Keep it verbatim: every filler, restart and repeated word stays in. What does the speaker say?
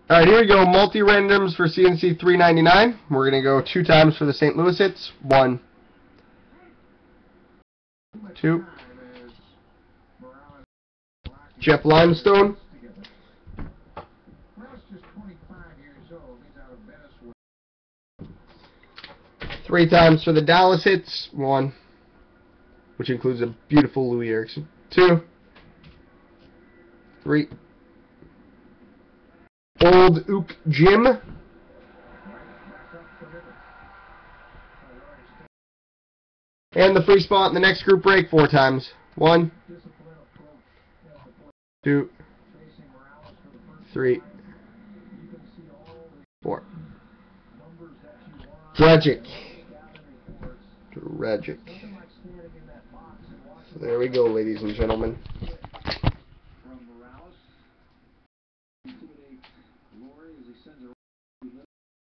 Alright, here we go. Multi Randoms for C and C three ninety-nine. We're going to go two times for the Saint Louis hits. One. Two. Jeff Limestone. Three times for the Dallas hits. One. Which includes a beautiful Louis Erickson. Two. Three. Old Ook Jim. And the free spot in the next group break four times. One. Two. Three. Four. Tragic. Tragic. So there we go, ladies and gentlemen.